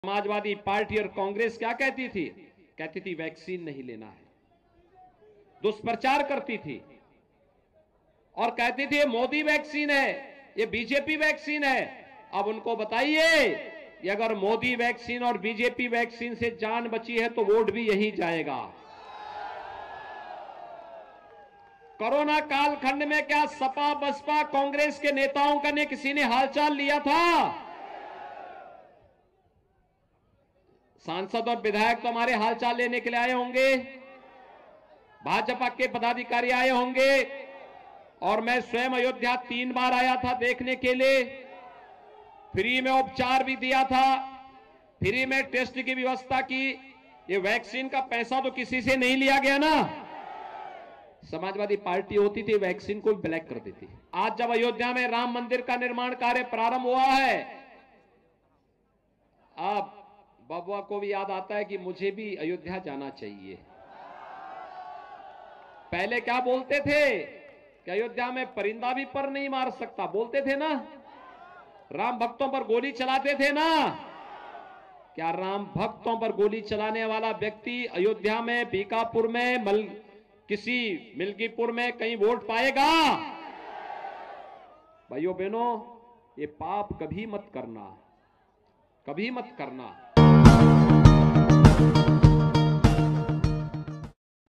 Samajwadi party और कांग्रेस क्या कहती थी? कहती थी वैक्सीन नहीं लेना है, दुष्प्रचार करती थी और कहती थी ये मोदी वैक्सीन है, ये बीजेपी वैक्सीन है। अब उनको बताइए कि अगर मोदी वैक्सीन और बीजेपी वैक्सीन से जान बची है तो वोट भी यही जाएगा। कोरोना कालखंड में क्या सपा बसपा कांग्रेस के नेताओं का ने किसी ने हालचाल लिया था? सांसद और विधायक तो हमारे हालचाल लेने के लिए आए होंगे, भाजपा के पदाधिकारी आए होंगे, और मैं स्वयं अयोध्या 3 बार आया था देखने के लिए। फ्री में उपचार भी दिया था, फ्री में टेस्ट की व्यवस्था की। ये वैक्सीन का पैसा तो किसी से नहीं लिया गया ना। समाजवादी पार्टी होती थी वैक्सीन को ब्लैक कर देती। आज जब अयोध्या में राम मंदिर का निर्माण कार्य प्रारंभ हुआ है, अब बबुआ को भी याद आता है कि मुझे भी अयोध्या जाना चाहिए। पहले क्या बोलते थे कि अयोध्या में परिंदा भी पर नहीं मार सकता, बोलते थे ना। राम भक्तों पर गोली चलाते थे ना। क्या राम भक्तों पर गोली चलाने वाला व्यक्ति अयोध्या में, बीकापुर में, किसी मिल्कीपुर में कहीं वोट पाएगा? भाइयों बहनों, ये पाप कभी मत करना, कभी मत करना।